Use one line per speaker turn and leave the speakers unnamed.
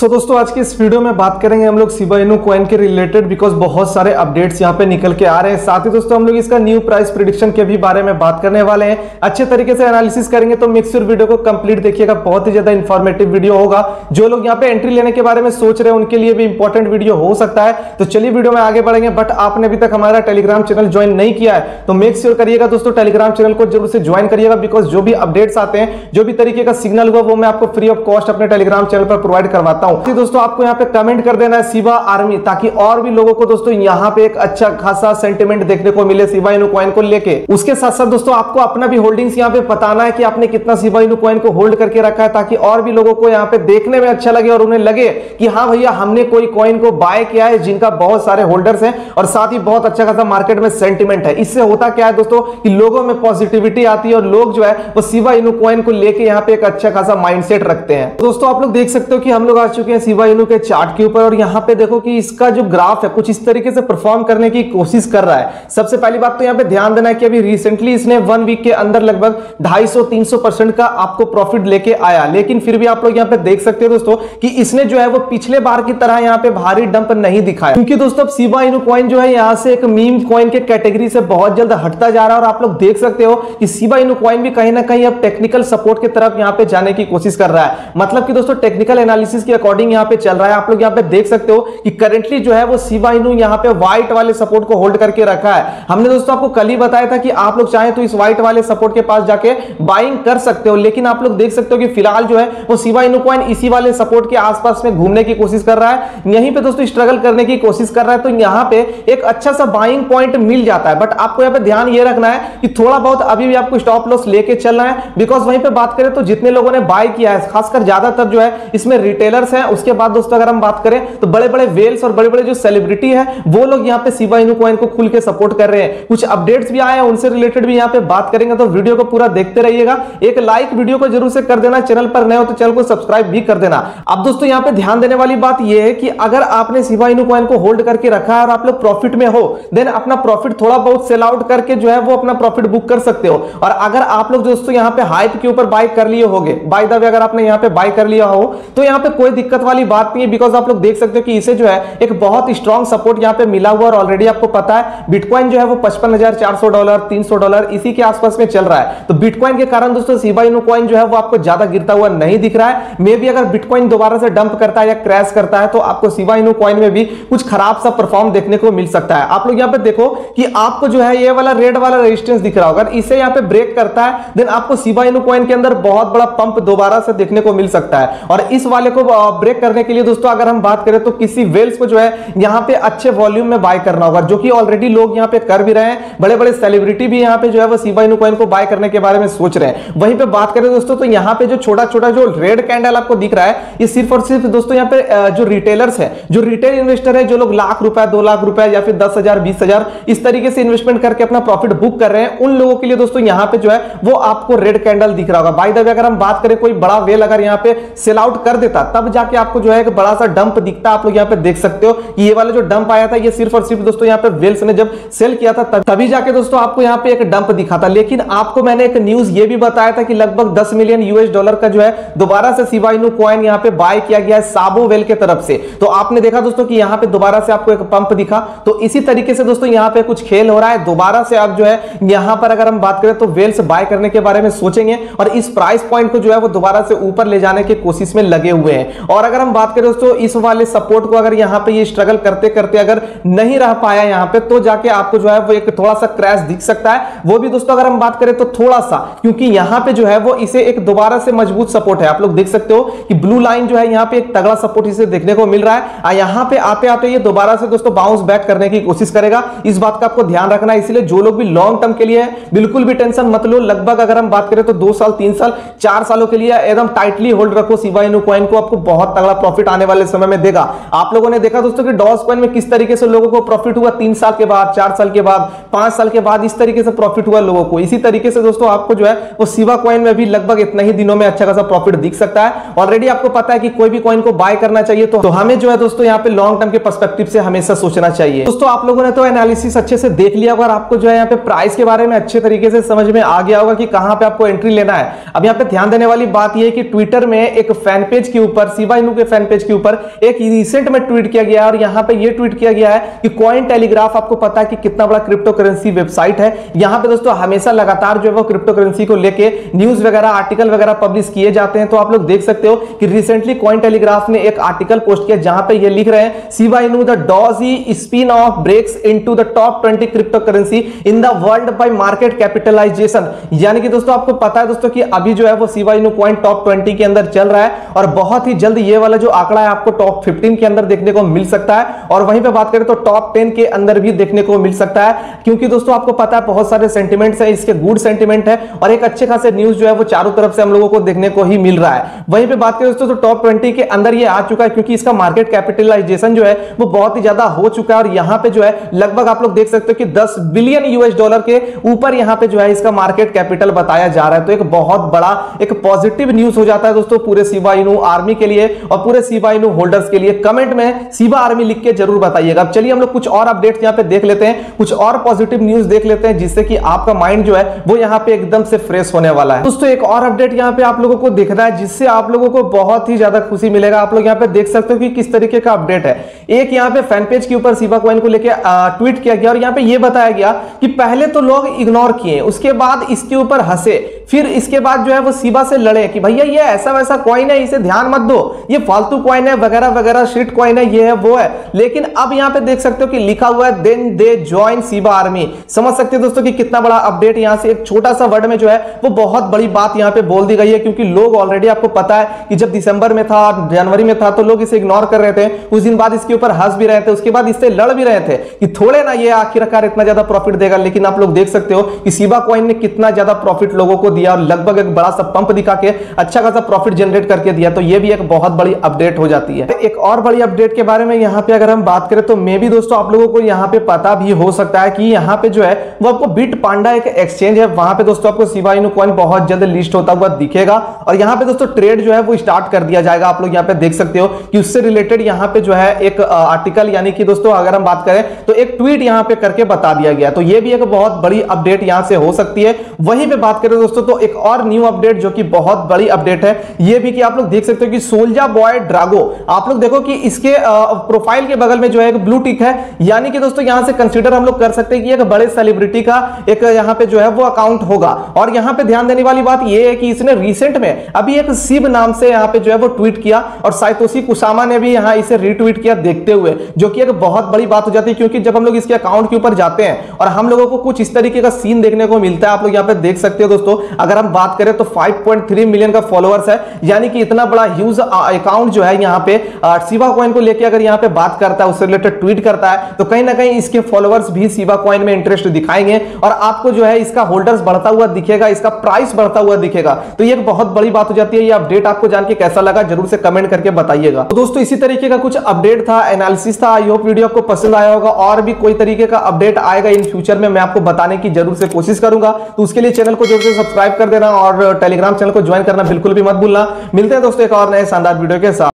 दोस्तों आज की इस वीडियो में बात करेंगे हम लोग शिबा इनू कॉइन के रिलेटेड, बिकॉज बहुत सारे अपडेट्स यहाँ पे निकल के आ रहे हैं। साथ ही दोस्तों हम लोग इसका न्यू प्राइस प्रेडिक्शन के भी बारे में बात करने वाले हैं। अच्छे तरीके से एनालिसिस करेंगे, तो मेक श्योर वीडियो को कंप्लीट देखिएगा, बहुत ही ज्यादा इंफॉर्मेटिव वीडियो होगा। जो लोग यहाँ पे एंट्री लेने के बारे में सोच रहे हैं उनके लिए भी इंपॉर्टेंट वीडियो हो सकता है। तो चलिए वीडियो में आगे बढ़ेंगे। बट आपने अभी तक हमारा टेलीग्राम चैनल ज्वाइन नहीं किया है तो मेक श्योर करिएगा दोस्तों, टेलीग्राम चैनल को जरूर से ज्वाइन करिएगा, बिकॉज जो भी अपडेट्स आते हैं, जो भी तरीके का सिग्नल हुआ, वो मैं आपको फ्री ऑफ कॉस्ट अपने टेलीग्राम चैनल पर प्रोवाइड करवाता हूं। दोस्तों आपको यहाँ पे कमेंट कर देना है शिबा आर्मी, ताकि और भी लोगों को दोस्तों यहाँ पे एक अच्छा खासा सेंटिमेंट देखने को मिले शिबा इनू कॉइन को लेके। उसके साथ साथ दोस्तों आपको अपना भी होल्डिंग्स यहाँ पे बताना है कि आपने कितना शिबा इनू कॉइन को होल्ड करके रखा है, ताकि और भी लोगों को यहाँ पे देखने में अच्छा लगे और उन्हें लगे कि हाँ भैया हमने कोई कॉइन को बाय किया है जिनका बहुत सारे होल्डर्स हैं और साथ ही बहुत अच्छा खासा मार्केट में सेंटिमेंट है। इससे होता क्या है दोस्तों कि लोगों में पॉजिटिविटी आती है और लोग जो है वो शिबा इनू कॉइन को लेके यहाँ पे एक अच्छा खासा माइंडसेट रखते हैं। दोस्तों आप लोग देख सकते हो कि हम लोग आ चुके हैं शिबा इनू के चार्ट के ऊपर, और यहाँ पे देखो कि इसका जो ग्राफ है कुछ इस तरीके से परफॉर्म करने की कोशिश कर रहा है। सबसे पहली बात तो यहाँ पे ध्यान देना है कि अभी रिसेंटली इसने 1 वीक के अंदर लगभग 250-300% का आपको प्रॉफिट लेके आया, लेकिन फिर भी आप लोग यहाँ पे देख सकते हो दोस्तों कि इसने जो है वो पिछले बार की तरह यहाँ पे भारी डंप नहीं दिखाया, क्योंकि दोस्तों शिबा इनू कॉइन जो है यहाँ से एक मीम कॉइन के कैटेगरी से बहुत जल्द हटता जा रहा है। और आप लोग देख सकते हो कि शिबा इनू कॉइन भी कहीं ना कहीं अब टेक्निकल सपोर्ट की तरफ यहाँ पे जाने की कोशिश कर रहा है। मतलब कि दोस्तों टेक्निकल एनालिसिस के अकॉर्डिंग यहाँ पे चल रहा है। आप लोग यहाँ पे देख सकते हो कि करंटली जो है वो शिबा इनू यहाँ पे व्हाइट वाले सपोर्ट को होल्ड करके रखा है। हमने दोस्तों आपको कल ही बताया था कि आप लोग चाहे तो इस व्हाइट वाले सपोर्ट के पास जाके बाइंग कर सकते हो, लेकिन आप लोग देख सकते हो कि फिलहाल जो है वो शिबा इनू कॉइन इसी वाले सपोर्ट के आसपास में घूमने की कोशिश कर रहा है, यहीं पे दोस्तों स्ट्रगल करने की कोशिश कर रहा है। तो यहाँ पे एक अच्छा सा बाइंग पॉइंट मिल जाता है, बट आपको यहाँ पे ध्यान ये रखना है कि थोड़ा बहुत अभी भी आपको स्टॉप लॉस लेके चलना है, बिकॉज वहीं पे बात करें तो जितने लोगों ने बाय किया है, खासकर ज्यादातर जो है इसमें रिटेलर्स हैं। उसके बाद दोस्तों अगर हम बात करें तो बड़े बड़े वेल्स और बड़े बड़े जो सेलिब्रिटी है वो लोग यहाँ पे शिबा इनू कॉइन को खुल के सपोर्ट कर रहे हैं। कुछ अपडेट्स भी आए हैं, उनसे रिलेटेड भी यहाँ पे बात करेंगे, तो वीडियो को पूरा देखते रहिएगा। एक लाइक वीडियो को जरूर से कर देना, चैनल पर नए हो तो चैनल को सब्सक्राइब भी कर देना। अब दोस्तों यहाँ पे ध्यान देने वाली बात यह है कि अगर आपने शिबा इनू कॉइन को होल्ड करके रखा है और आप लोग प्रॉफिट में हो, देन अपना प्रॉफिट थोड़ा बहुत सेल आउट करके जो है वो अपना प्रॉफिट बुक कर सकते हो। और अगर आप लोग दोस्तों यहाँ पे हाइप के ऊपर बाय कर लिए होगे, बाय द वे अगर आपने यहाँ पे बाय कर लिया हो तो यहाँ पे कोई दिक्कत वाली बात नहीं है, बिकॉज आप लोग देख सकते हो कि इसे जो है एक बहुत स्ट्रॉन्ग सपोर्ट यहाँ पे मिला हुआ। और ऑलरेडी आपको पता है बिटकॉइन जो है वो $55,400 $300 इसी के आसपास में चल रहा है। तो बिटकॉइन के कारण दोस्तों शिबा इनू कॉइन जो है वो आपको ज्यादा गिरता हुआ नहीं दिख रहा है। मे बी अगर बिटकॉइन दोबारा से डंप करता है या क्रैश करता है तो आपको शिबा इनू कॉइन में भी कुछ खराब सा परफॉर्म देखने को मिल सकता है। आप लोग यहाँ पे देखो कि आपको जो है ये वाला रेड वाला रेजिस्टेंस दिख रहा होगा, इसे यहाँ पे ब्रेक करता है देन आपको शिबा इनू कॉइन के अंदर बहुत बड़ा पंप दोबारा से देखने को मिल सकता है। और इस वाले को ब्रेक करने के लिए दोस्तों अगर हम बात करें तो किसी वेल्स को जो है यहाँ पे अच्छे वॉल्यूम में बाय करना होगा, जो कि ऑलरेडी लोग यहाँ पे कर भी रहे हैं। बड़े बड़े सेलिब्रिटी भी यहाँ पे जो है वो शिबा इनू कॉइन को बाय करने के बारे में सोच रहे हैं। वहीं पे बात करें दोस्तों तो यहाँ पे जो छोटा छोटा जो रेड कैंडल आपको दिख रहा है, ये सिर्फ और सिर्फ दोस्तों यहाँ पे जो रिटेलर्स है, जो रिटेल इन्वेस्टर है, जो लोग लाख रुपए 2 लाख रुपए या फिर 10,000 20,000 इस तरीके से इन्वेस्टमेंट करके अपना प्रॉफिट बुक कर रहे हैं, उन लोगों के लिए दोस्तों यहाँ पे जो है वो आपको रेड कैंडल दिख रहा होगा। बाय द वे अगर हम बात करें कोई बड़ा वेल अगर यहाँ पे सेल आउट कर देता तब जाके आपको जो है एक बड़ा सा डंप दिखता। आप लोग यहाँ पे देख सकते हो कि ये वाला जो डंप आया था ये सिर्फ और सिर्फ दोस्तों यहाँ पे वेल्स ने जब सेल किया था तभी जाके दोस्तों आपको यहाँ पे एक डंप दिखा था। लेकिन आपको मैंने एक न्यूज ये भी बताया था कि लगभग $10 मिलियन का जो है दोबारा से शिबा इनू कॉइन यहाँ पे बाय किया गया है साबो वेल के तरफ से। तो आपने देखा दोस्तों कि यहाँ पे दोबारा से आपको एक पंप दिखा। तो इसी तरीके से दोस्तों यहाँ पे कुछ खेल हो रहा है, दोबारा से आप जो है यहाँ पर अगर हम बात करें तो वेल्स बाय करने के बारे में सोचेंगे और इस प्राइस पॉइंट को जो है वो दोबारा से ऊपर ले जाने की कोशिश में लगे हुए हैं। और अगर हम बात करें दोस्तों इस वाले सपोर्ट को अगर यहाँ पे ये स्ट्रगल करते करते अगर नहीं रह पाया यहाँ पे, तो जाके आपको जो है वो एक थोड़ा सा क्रैश दिख सकता है। वो भी दोस्तों अगर हम बात करें तो थोड़ा सा, क्योंकि यहाँ पे जो है वो इसे एक दोबारा से मजबूत सपोर्ट है। आप लोग देख सकते हो कि ब्लू लाइन जो है यहाँ पे एक तगड़ा सपोर्ट इसे देखने को मिल रहा है। यहाँ पे आते आते ये दोबारा से दोस्तों बाउंस बैक करने की कोशिश करेगा, इस बात का आपको ध्यान रखना है। इसलिए जो लोग भी लॉन्ग टर्म के लिए है बिल्कुल भी टेंशन मत लो। लगभग अगर हम बात करें तो 2 साल 3 साल 4 सालों के लिए एकदम टाइटली होल्ड रखो शिबा इनू कॉइन को, आपको बहुत तगड़ा प्रॉफिट आने वाले समय में देगा। आप लोगों ने देखा दोस्तों कि डॉज कॉइन में किस तरीके से लोगों को प्रॉफिट हुआ 3 साल के बाद, 4 साल के बाद, 5 साल के बाद, इस तरीके से प्रॉफिट हुआ लोगों को। इसी तरीके से दोस्तों आपको जो है वो शिबा कॉइन में भी लगभग इतना ही दिनों में अच्छा खासा प्रॉफिट दिख सकता है। ऑलरेडी आपको पता है कि कोई भी कॉइन को बाय करना चाहिए तो हमें जो है दोस्तों यहाँ पे लॉन्ग टर्म के पर्सपेक्टिव से हमेशा सोचना चाहिए। दोस्तों आप लोगों ने तो एनालिसिस अच्छे से देख लिया होगा और आपको जो है यहाँ पे प्राइस के बारे में अच्छे तरीके से समझ में आ गया होगा कि कहां पे आपको एंट्री लेना है। अब यहाँ पे ध्यान देने वाली बात यह है कि ट्विटर में एक फैन पेज के ऊपर शिबा शिबा इनू के फैन पेज के ऊपर एक रिसेंट में ट्वीट किया गया है और यहां पे ये ट्वीट किया गया है कि कॉइन टेलीग्राफ आपको पता है कि कितना बड़ा क्रिप्टो करेंसी वेबसाइट है। यहां पे दोस्तों हमेशा लगातार जो है वो क्रिप्टो करेंसी को लेके न्यूज वगैरह आर्टिकल वगैरह पब्लिश किए जाते हैं। तो आप लोग देख सकते हो कि रिसेंटली कॉइन टेलीग्राफ ने एक आर्टिकल पोस्ट किया जहां पे ये लिख रहे हैं Shiba Inu the Doge spin off breaks into the top 20 crypto currency in the world by market capitalisation. यानी कि दोस्तों आपको पता है दोस्तों कि अभी जो है वो शिबा इनू कॉइन टॉप 20 के अंदर चल रहा है और बहुत ही जल्द ये वाला जो आंकड़ा है आपको टॉप 15 के अंदर देखने को मिल सकता है और वहीं पे बात करें तो टॉप 10 के अंदर भी देखने को मिल सकता है, क्योंकि दोस्तों आपको पता है बहुत सारे सेंटिमेंट्स है, इसके गुड सेंटिमेंट है और एक अच्छे खासे न्यूज जो है वो चारों तरफ से हम लोगों को देखने को ही मिल रहा है। वहीं पे बात करें दोस्तों तो टॉप 20 के अंदर ये आ चुका है क्योंकि इसका मार्केट कैपिटलाइजेशन जो है वो बहुत ही ज्यादा हो चुका है और यहां पे जो है लगभग आप लोग देख सकते हो कि 10 बिलियन यूएस डॉलर के ऊपर यहां पे जो है इसका मार्केट कैपिटल बताया जा रहा है। तो एक बहुत बड़ा एक पॉजिटिव न्यूज हो जाता है दोस्तों पूरे शिबा इनू आर्मी के लिए और पूरे शिबा इनू होल्डर्स के लिए। कमेंट में शिबा आर्मी लिख के जरूर बताइएगा। अब चलिए हम लोग कुछ और अपडेट्स यहां पे देख लेते हैं, कुछ और पॉजिटिव न्यूज देख लेते हैं जिससे कि आपका माइंड जो है वो यहां पे एकदम से फ्रेश होने वाला है। दोस्तों एक और अपडेट यहां पे आप लोगों को दिख रहा है जिससे आप लोगों को बहुत ही ज्यादा खुशी मिलेगा। आप लोग यहां पे देख सकते हो कि किस तरीके का अपडेट है। एक यहां पे फैन पेज के ऊपर शिबा कॉइन को लेके ट्वीट किया गया और यहां पे ये बताया गया कि पहले तो लोग इग्नोर किए, उसके बाद इसके ऊपर हंसे, फिर इसके बाद जो है वो शिबा से लड़े कि भैया ये ऐसा वैसा कॉइन है, इसे ध्यान मत दो, ये फालतू कॉइन है वगैरह वगैरह, शिट कॉइन है, ये है वो है। लेकिन अब यहां पे देख सकते हो कि लिखा हुआ है then they join Shiba army. समझ सकते हो दोस्तों कि कितना बड़ा अपडेट यहां से एक छोटा सा वर्ड में जो है वो बहुत बड़ी बात यहां पे बोल दी गई है, क्योंकि लोग ऑलरेडी आपको पता है कि जब दिसंबर में था जनवरी में था तो लोग इसे इग्नोर कर रहे थे, कुछ दिन बाद इसके ऊपर हंस भी रहे थे, उसके बाद इससे लड़ भी रहे थे कि थोड़े ना ये आखिरकार इतना ज्यादा प्रॉफिट देगा। लेकिन आप लोग देख सकते हो कि शिबा कॉइन ने कितना ज्यादा प्रॉफिट लोगों को दिया और लगभग एक बड़ा सा पंप दिखा के अच्छा खासा प्रॉफिट जनरेट करके दिया। तो ये भी एक बहुत बड़ी अपडेट हो जाती है। एक और बड़ी अपडेट के बारे में यहां पे अगर हम बात करें तो मे भी दोस्तों आप लोगों को यहां पे पता भी हो सकता है कि यहां पे जो है वो आपको बिट पांडा एक एक्सचेंज है, वहां पे दोस्तों आपको शिबा इनू कॉइन बहुत जल्द लिस्ट होता हुआ दिखेगा और यहां पे दोस्तों ट्रेड जो है वो स्टार्ट कर दिया जाएगा। आप लोग यहां पे देख सकते हो कि उससे रिलेटेड यहां पे जो है एक आर्टिकल यानी कि दोस्तों अगर हम बात करें तो एक ट्वीट यहां पे करके बता दिया गया। तो ये भी एक बहुत बड़ी अपडेट यहां से हो सकती है। वहीं पे बात करें दोस्तों तो एक और न्यू अपडेट जो कि बहुत बड़ी अपडेट है ये भी कि आप लोग देख सकते हो कि सोल्जा बॉय ड्रागो, आप लोग देखो कि इसके प्रोफाइल के बगल में जो है एक ब्लू टिक है, यानी कि दोस्तों यहां से कंसीडर हम लोग कर सकते हैं कि एक बड़े सेलिब्रिटी का एक यहां पे जो है वो अकाउंट होगा। और यहां पे ध्यान देने वाली बात ये है कि इसने रिसेंट में अभी एक शिब नाम से यहां पे जो है वो ट्वीट किया और साइतोशी कुसामा ने भी यहां इसे रीट्वीट किया देखते हुए, जो कि एक बहुत बड़ी बात हो जाती है। क्योंकि जब हम लोग इसके अकाउंट के ऊपर जाते हैं और हम लोगों को कुछ इस तरीके का सीन देखने को मिलता है, आप लोग यहां पे देख सकते हो दोस्तों। अगर हम बात करें तो 5.3 मिलियन का फॉलोअर्स है, यानी कि इतना बड़ा ह्यूज अकाउंट जो है यहां पे शिबा कॉइन को लेकर अगर यहां पे बात करता है, उससे रिलेटेड ट्वीट करता है, तो कहीं ना कहीं इसके फॉलोअर्स भी शिबा कॉइन में इंटरेस्ट दिखाएंगे और आपको जो है इसका होल्डर्स बढ़ता हुआ दिखेगा, इसका प्राइस बढ़ता हुआ दिखेगा। तो ये एक बहुत बड़ी बात हो जाती है। ये अपडेट आपको जान के कैसा लगा जरूर से कमेंट करके बताइएगा। तो दोस्तों इसी तरीके का कुछ अपडेट था, एनालिसिस था। आई होप वीडियो आपको पसंद आया होगा और भी कोई तरीके का अपडेट आएगा इन फ्यूचर में मैं आपको बताने की जरूर से कोशिश करूंगा। तो उसके लिए चैनल को जरूर से सब्सक्राइब कर देना और टेलीग्राम चैनल को ज्वाइन करना बिल्कुल भी मत भूलना। मिलते हैं दोस्तों एक और नए शानदार वीडियो के साथ।